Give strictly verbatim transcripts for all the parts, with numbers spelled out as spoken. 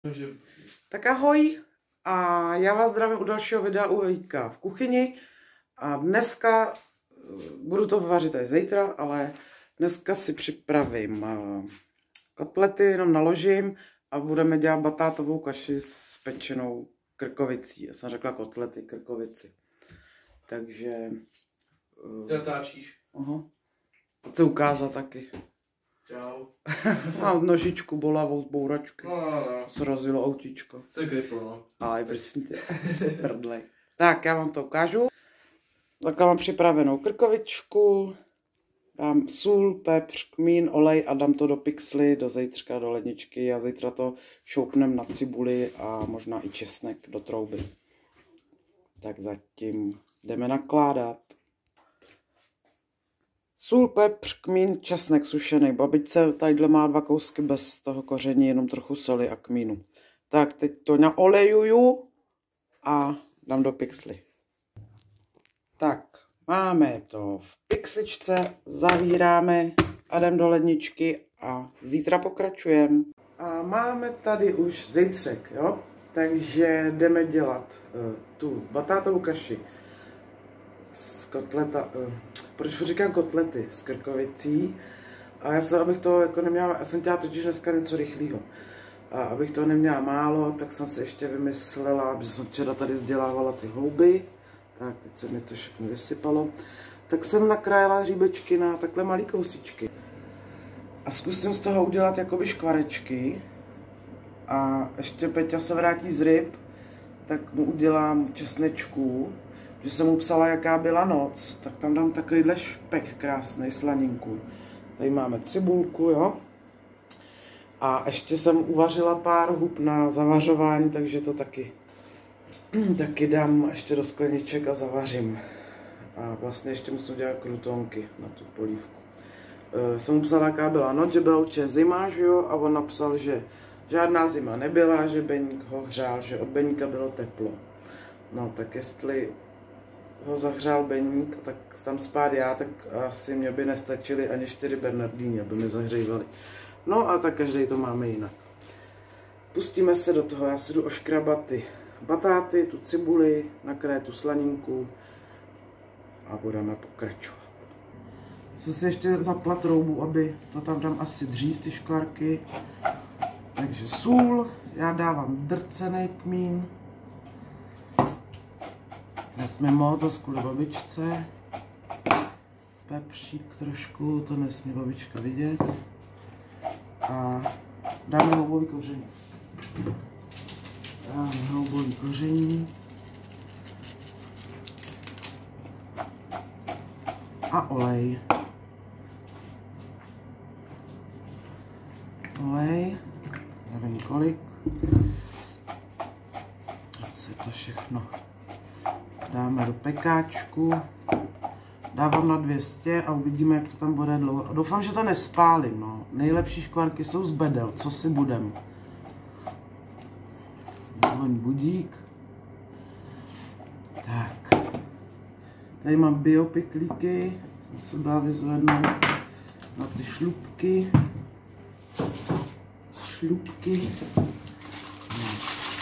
Tak ahoj a já vás zdravím u dalšího videa u Jitka v kuchyni a dneska budu to vařit až zítra, ale dneska si připravím kotlety, jenom naložím a budeme dělat batátovou kaši s pečenou krkovicí. Já jsem řekla kotlety, krkovici. Takže... Ty natáčíš. Aha. Pojď se ukázat taky. Čau. Mám nožičku bolavou z bouračky. No, no, no. Srazilo autíčko. Se kryplo, no. Ale prosím tě, prdlej. Tak, já vám to ukážu. Takhle mám připravenou krkovičku. Dám sůl, pepř, kmín, olej a dám to do pixly, do zítřka, do ledničky a zítra to šoupnem na cibuli a možná i česnek do trouby. Tak zatím jdeme nakládat. Sůl, pepř, kmín, česnek sušený. Babičce tadyhle má dva kousky bez toho koření, jenom trochu soli a kmínu. Tak teď to naolejuju a dám do pixly. Tak, máme to v pixličce, zavíráme a jdem do ledničky a zítra pokračujeme. A máme tady už zítřek, jo? Takže jdeme dělat uh, tu batátovou kaši z kotleta, uh, proč říkám kotlety, z krkovicí. A já jsem, abych to jako neměla, já jsem dělala totiž dneska něco rychlého. A abych to neměla málo, tak jsem si ještě vymyslela, že jsem včera tady vzdělávala ty houby. Tak, teď se mi to všechno vysypalo. Tak jsem nakrájela hříbečky na takhle malý kousíčky. A zkusím z toho udělat jakoby škvarečky. A ještě Peťa se vrátí z ryb, tak mu udělám česnečku. Že jsem mu psala, jaká byla noc, tak tam dám takovýhle špek krásný, slaninku. Tady máme cibulku, jo. A ještě jsem uvařila pár hub na zavařování, takže to taky, taky dám ještě do skleniček a zavařím. A vlastně ještě musím dělat krutonky na tu polívku. E, jsem mu psala, jaká byla noc, že byla určitě zima, že jo, a on napsal, že žádná zima nebyla, že Beník ho hřál, že od Beníka bylo teplo. No tak jestli ho zahřál Beník, tak tam spát já, tak asi mě by nestačily ani čtyři Bernardíny, aby mi zahřívali. No a tak každý to máme jinak. Pustíme se do toho, já si jdu oškrabat ty batáty, tu cibuli, nakrájet tu slaninku a budeme pokračovat. Jsem si ještě zapla troubu, aby to tam dám asi dřív, ty škvarky. Takže sůl, já dávám drcený kmín. Nesmí moc, zas kvůli babičce. Pepřík trošku, to nesmí babička vidět. A dáme houbový koření. Dáme houbový koření. A olej. Olej. Nevím kolik. Ať si to všechno dáme do pekáčku. Dávám na dvě stě a uvidíme, jak to tam bude dlouho. Doufám, že to nespálím, no. Nejlepší škvarky jsou z bedel, co si budem. Voň budík. Tak. Tady mám biopitlíky. Se dá vyzvednout na ty šlupky. Šlupky. No.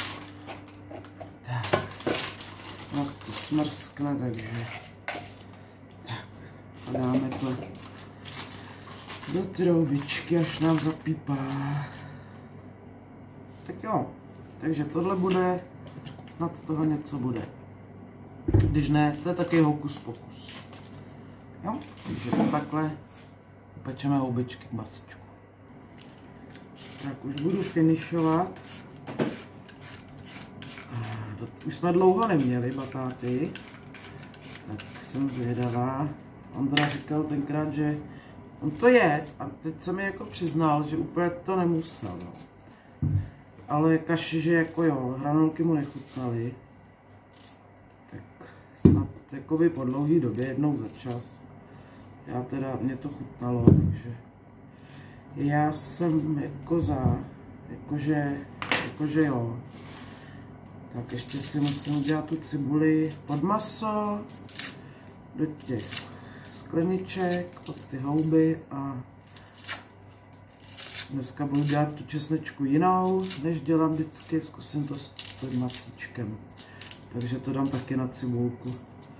Tak. Nás to smrskne, takže... A dáme to do troubičky, až nám zapípá. Tak jo, takže tohle bude, snad z toho něco bude. Když ne, to je taky hokus pokus. Jo, takže to takhle upečeme houbičky k masičku. Tak už budu finišovat. Už jsme dlouho neměli batáty, tak jsem zvědavá. Ondra říkal tenkrát, že on to je, a teď se mi jako přiznal, že úplně to nemusel, no. Ale kaši, že jako jo, hranolky mu nechutnaly, tak snad jakoby po dlouhý době jednou za čas. Já teda, mě to chutnalo, takže já jsem jako za, jakože, jakože jo. Tak ještě si musím udělat tu cibuli pod maso, do těch skleniček, pod ty houby a Dneska budu dělat tu česnečku jinou, než dělám vždycky. Zkusím to s tím masíčkem. Takže to dám taky na cibulku.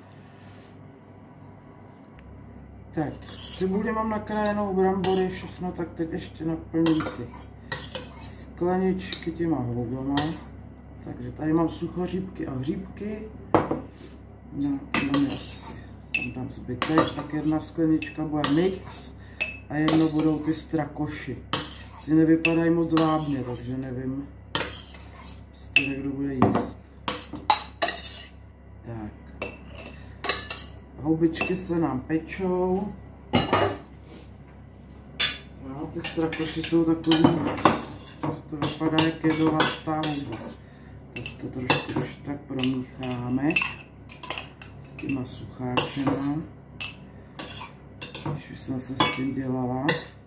Tak, cibuli mám nakrájenou, brambory, všechno, tak teď ještě naplním ty skleničky těma houblama. Takže tady mám suchořípky a hříbky. No, no asi. Tam dám zbytek, tak jedna sklenička bude mix a jedno budou ty strakoši. Ty nevypadají moc vábně, takže nevím, jestli někdo bude jíst. Tak. Houbičky se nám pečou. No, ty strakoši jsou takový, to vypadá jak jedovatá houba. Tak to trošku už tak promícháme s těma sucháčema. Když už jsem se s tím dělala.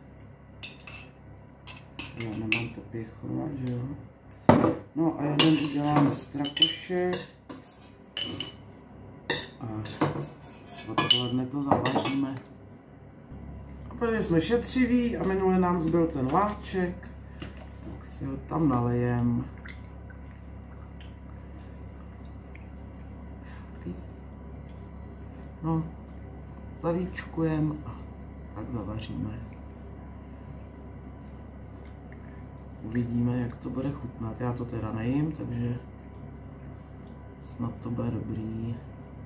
Já nemám to pěchovat, že jo. No a jeden uděláme strakoše. A odpoledne to zavaříme. A protože jsme šetřiví a minule nám zbyl ten láček, tak si ho tam nalejem. No, zavíčkujeme a tak zavaříme. Uvidíme, jak to bude chutnat. Já to teda nejím, takže snad to bude dobrý.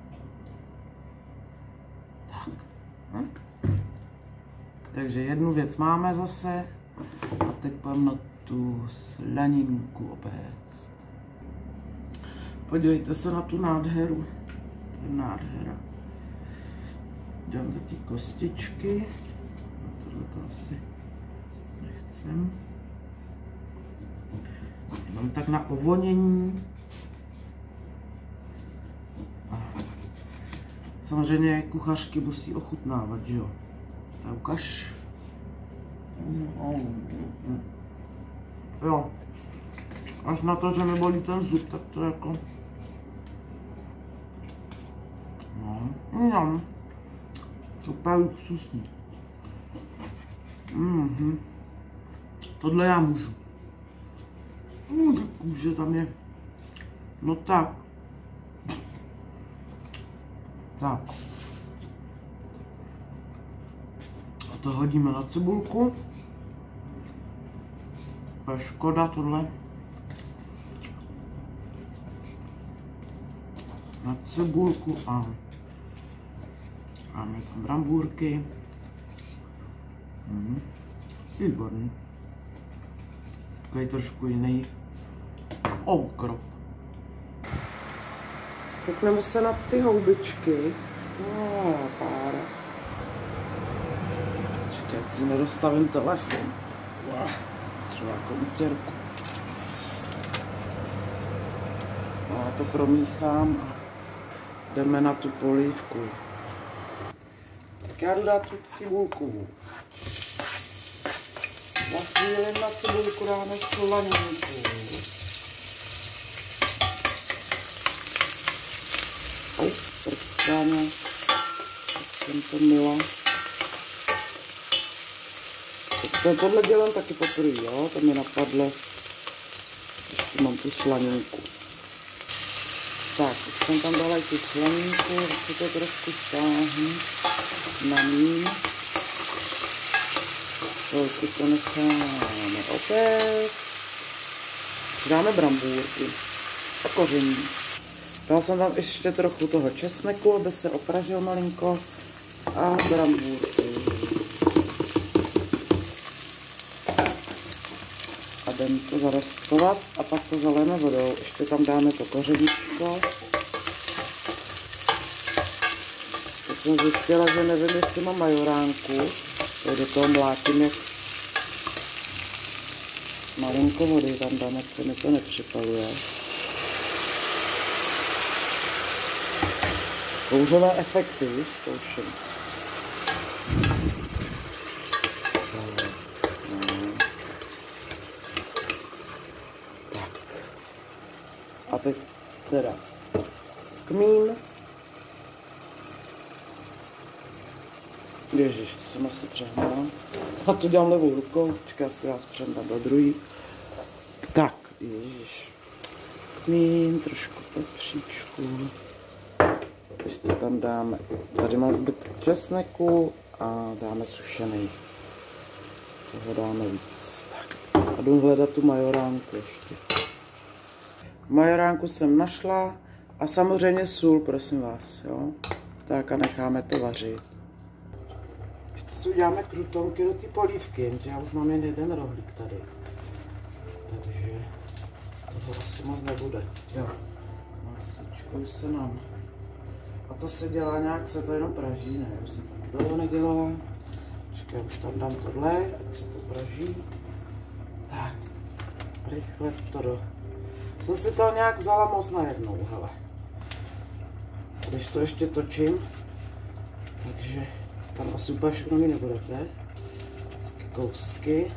Tak. Hm? Takže jednu věc máme zase a teď půjdeme na tu slaninku opéct. Podívejte se na tu nádheru. To je nádhera. Dělám taky kostičky. A tohle to asi nechcem. Mám tak na ovonění. A samozřejmě kuchařky musí ochutnávat, že jo? Tak ukaž. Jo. Až na to, že mi bolí ten zub, tak to jako... No, no. Super luxusní. Mhm. Tohle já můžu. Uh, tak kůže tam je. No tak. Tak. A to hodíme na cibulku. To je škoda tohle. Na cibulku a máme tam brambůrky. Mhm. Výborný. Takový trošku jiný okrop. Koukneme se na ty houbičky. No, pára. Čekaj, si nedostavím telefon. Wow. Třeba jako utěrku. No a to promíchám a jdeme na tu polívku. Tak já jdu dát tu cibulku. Na chvíli na cibulku dáme slaninku. Au, prskáme. Tak jsem to mila. Tak tohle dělám taky poprvé, jo? To mi napadlo. Ještě mám tu slaninku. Tak, už jsem tam dala i tu slaninku, si to trošku stáhnu na mín. Chvilku to necháme opět. Dáme brambůrky a koření. Dala jsem tam ještě trochu toho česneku, aby se opražil malinko. A brambůrky. A jdeme to zarestovat a pak to zalijeme vodou. Ještě tam dáme to kořeníčko. Teď jsem zjistila, že nevím, jestli mám majoránku. Tak do toho mlátím jak malinko vody tam dám, ať se mi to nepřipaluje. Kouřové efekty, víš, zkouším. Tak. A teď teda kmín. Ježiš, to jsem asi přehnala. A to dělám levou rukou. Počkej, já si vás přehnám do druhý. Tak, ježiš. Kmín, trošku pepříčku. Ještě tam dáme, tady mám zbytek česneku a dáme sušený. Toho dáme víc. Tak. A jdu hledat tu majoránku ještě. Majoránku jsem našla a samozřejmě sůl, prosím vás, jo. Tak a necháme to vařit. Ještě si uděláme krutonky do té polívky, jenže já už mám jen jeden rohlík tady. Takže toho asi moc nebude. Jo, masličkou se nám. A to se dělá nějak, se to jenom praží, ne? Už se to taky dlouho nedělá. Počkej, už tam dám tohle, ať se to praží. Tak, rychle to do... Jsem si to nějak vzala moc najednou, hele. Když to ještě točím, takže tam asi úplně všechno mi nebudete. Vždycky kousky.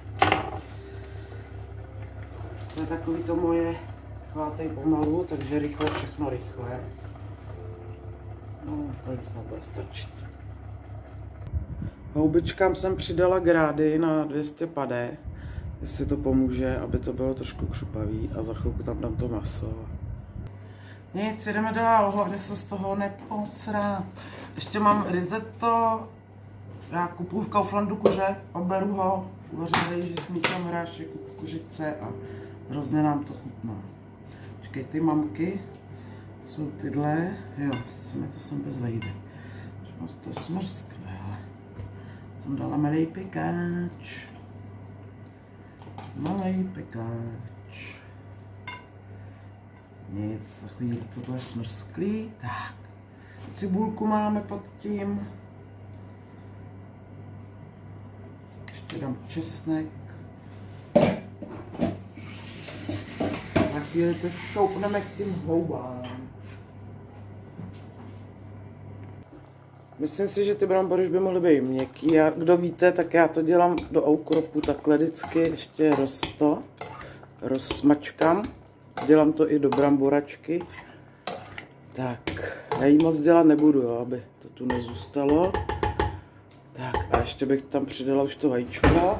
To je takový to moje, chvátej pomalu, takže rychle, všechno rychle. No, to nic nebude stačit. Houbičkám jsem přidala grády na dvě stě padesát, jestli to pomůže, aby to bylo trošku křupavý a za chvilku tam dám to maso. Nic, jdeme dál, hlavně se z toho neposrá. Ještě mám risotto, já kupuju v Kauflandu kuře, oberu ho, uvařený, že smíchám hrášek, kukuřice a hrozně nám to chutná. Počkej, ty mamky jsou tyhle, jo, se mi to sem bez vejde. Už moc to smrskne, ale jsem dala malej pekáč. Malej pekáč. Nic, za chvíli to bude smrsklý. Tak, cibulku máme pod tím. Ještě dám česnek. Za chvíli to šoupneme k tím houbám. Myslím si, že ty brambory by mohly být měkký. A kdo víte, tak já to dělám do ukropu takhle vždycky. Ještě rosto, rozmačkám. Dělám to i do bramboračky. Tak, já jí moc dělat nebudu, jo, aby to tu nezůstalo. Tak a ještě bych tam přidala už to vajíčko.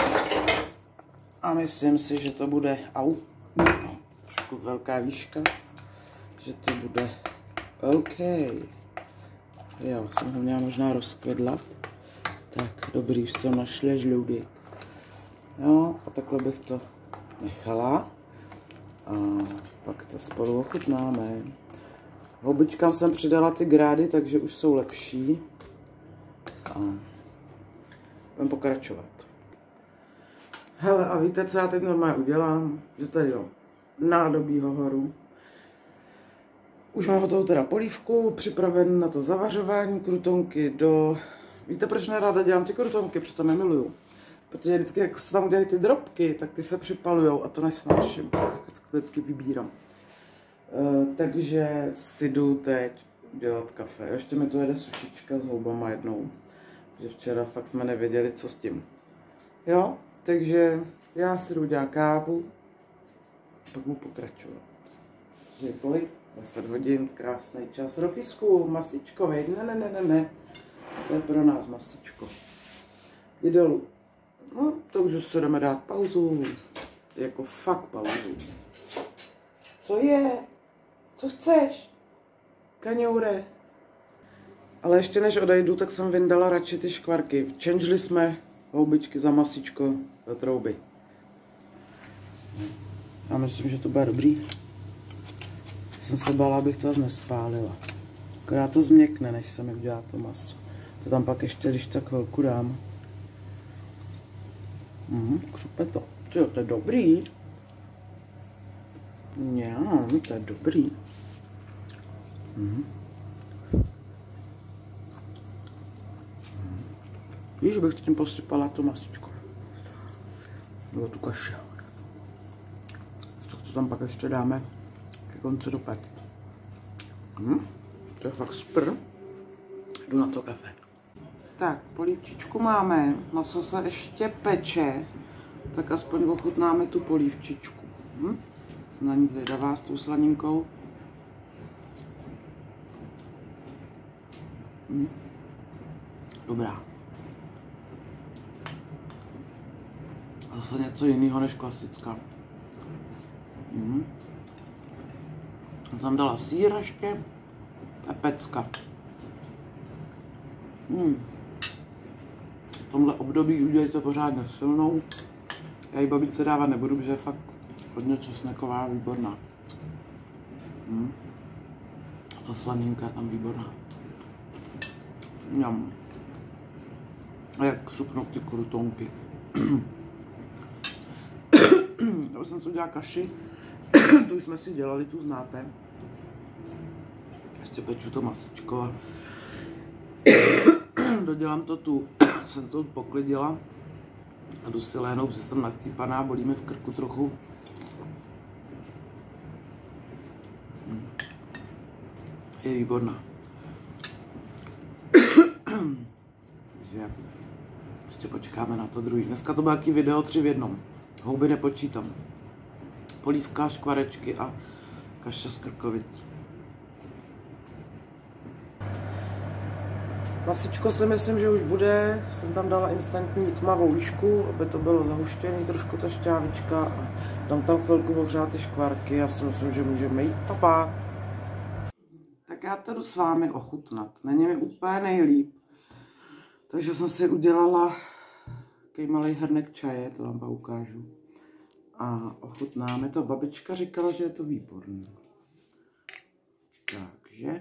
A myslím si, že to bude, au, trošku velká výška, že to bude OK. Jo, jsem ho měla možná rozkvedlat. Tak, dobrý, už jsem našla žloudek. Jo, a takhle bych to nechala. A pak to spolu ochutnáme. Houbičkám jsem přidala ty grády, takže už jsou lepší. A budeme pokračovat. Hele, a víte, co já teď normálně udělám? Že tady jo, nádobího horu. Už mám hotovou teda polívku, připraven na to zavařování, krutonky do... Víte, proč neráda dělám ty krutonky, přitom je miluju. Protože vždycky, jak se tam udělají ty drobky, tak ty se připalujou a to nesnáším, tak vždycky vybírám. Uh, takže si jdu teď dělat kafe. Ještě mi to jede sušička s houbama jednou. Takže včera fakt jsme nevěděli, co s tím. Jo, takže já si jdu dělat kávu, pak budu pokračovat. Takže kolik? deset hodin, krásný čas. Ropisku, masičko, veď? Ne, ne, ne, ne, ne. To je pro nás masičko. Jdi dolů. No, to už se jdeme dát pauzu. Jako fakt pauzu. Co je? Co chceš? Kaňoure. Ale ještě než odejdu, tak jsem vyndala radši ty škvarky. Včenžili jsme houbičky za masičko do trouby. Já myslím, že to bude dobrý. Jsem se bála, abych to nespálila. Akorát to změkne, než se mi udělá to maso. To tam pak ještě, když tak chvilku dám. Mhm, křupe to. Tyjo, to je dobrý. Já, to je dobrý. Mhm. Víš, bych tím posypala to masičko. Nebo tu kaši. Tak to tam pak ještě dáme ke konci do péct. Hm? To je fakt super. Jdu na to kafe. Tak, polívčičku máme. Maso se ještě peče. Tak aspoň ochutnáme tu polívčičku. Hm? Jsem na ní zvědavá s tou slaninkou. Hm? Dobrá. Zase něco jiného než klasická. Mm. Tam dala sýr ještě, pepecka. Mm. V tomhle období udělejte pořádně silnou. Já ji babičce dávat nebudu, protože je fakt hodně česneková, výborná. Mm. Ta slaninka je tam výborná. Mňam. A jak křupnou ty krutonky. Já jsem si udělala kaši. Tu už jsme si dělali, tu znáte. Ještě peču to masičko a dodělám to tu. Jsem to poklidila a jdu si léhnout, protože jsem nachcípaná, bolí mi v krku trochu. Je výborná. Takže ještě počkáme na to druhý. Dneska to bylo jaký video tři v jednom. Houby nepočítám. Polívka, škvarečky a kaše z krkovic. Masičko si myslím, že už bude. Jsem tam dala instantní tmavou výšku, aby to bylo zahuštěný trošku ta šťávička. A dám tam chvilku ohřát ty škvárky. Já si myslím, že můžeme jít papát. Tak já to jdu s vámi ochutnat. Není mi úplně nejlíp. Takže jsem si udělala takový malý hrnek čaje, to vám ukážu. A ochutnáme to. Babička říkala, že je to výborný. Takže.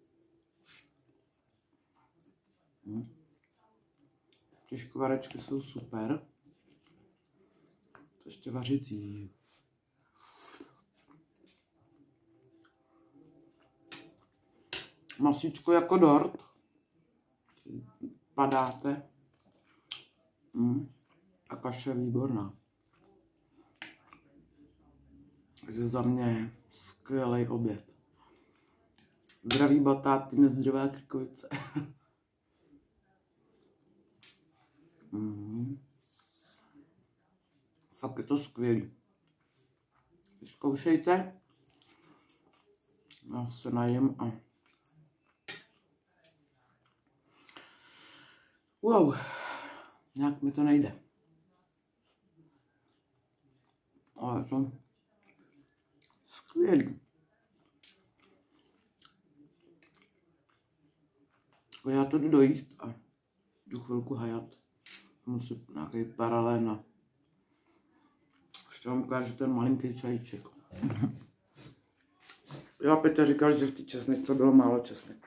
Hm. Ty škvarečky jsou super. To ještě vařicí. Masičko jako dort. Padáte. Hm. A kaše výborná. Takže za mě skvělý oběd. Zdraví batáty, nezdravá krkovice. mm. Fakt je to skvělý. Zkoušejte. Já se najím a... Wow, nějak mi to nejde. Ale to... skvělý. Já to jdu dojíst a jdu chvilku hajat. Musím nějaký paralel na... Ještě vám ukážu ten malinký čajíček. Já Petr říkal, že v té česničce bylo málo česnek.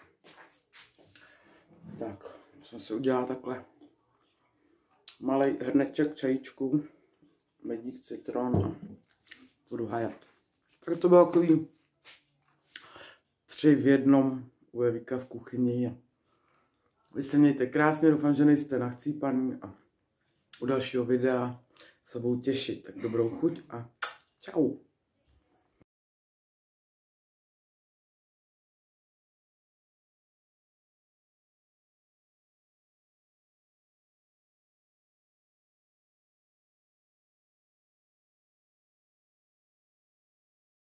Tak, jsem si udělal takhle malý hrneček čajíčku, medík, citron a budu hajat. Tak to bylo takový tři v jednom u Evíka v kuchyni. A vy se mějte krásně, doufám, že nejste nachcípaný a u dalšího videa se budu těšit. Tak dobrou chuť a čau.